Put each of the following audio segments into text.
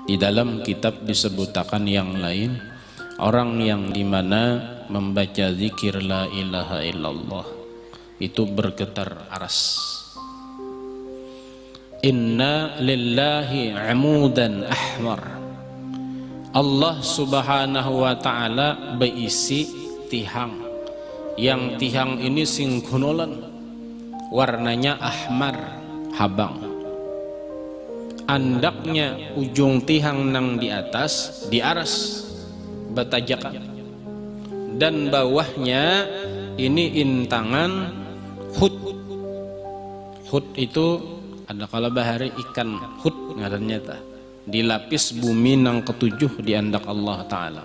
Di dalam kitab disebutkan yang lain, orang yang dimana membaca zikir la ilaha illallah itu bergetar aras. Inna lillahi amudan ahmar. Allah subhanahu wa ta'ala berisi tihang, yang tihang ini singkunolan, warnanya ahmar, habang. Andaknya ujung tihang nang di atas diaras batajakan, dan bawahnya ini intangan hut. Hut itu ada kala bahari ikan hut ngarannya ta, dilapis bumi nang ketujuh di andak Allah Ta'ala.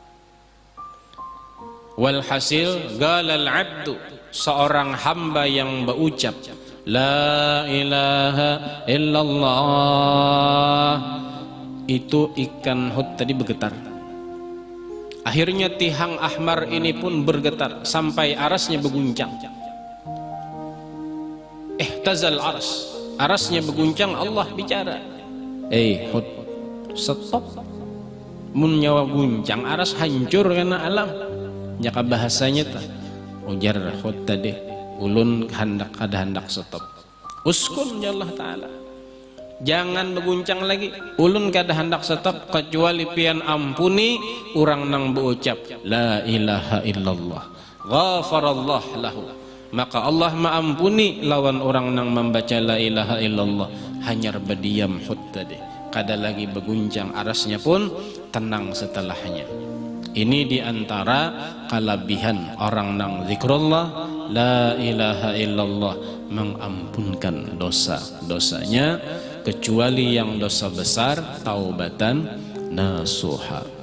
Walhasil galal abdu, seorang hamba yang berucap la ilaha illallah, itu ikan hut tadi bergetar. Akhirnya tihang ahmar ini pun bergetar sampai arasnya berguncang. Ihtazal aras, arasnya berguncang. Allah bicara, hut, stop. Mun nyawa guncang aras hancur karena alam. Jaka bahasanya ta ujar hut tadi, ulun hendak stop. Uskun ya Allah Ta'ala, jangan berguncang lagi. Ulun kada hendak stop kecuali pian ampuni orang nang berucap la ilaha illallah, ghafarallah lahu, maka Allah maampuni lawan orang nang membaca la ilaha illallah. Hanyar berdiam hut tadi, kada lagi berguncang, arasnya pun tenang setelahnya. Ini diantara kelebihan orang nang zikrullah la ilaha illallah, mengampunkan dosa-dosanya kecuali yang dosa besar taubatan nasuha.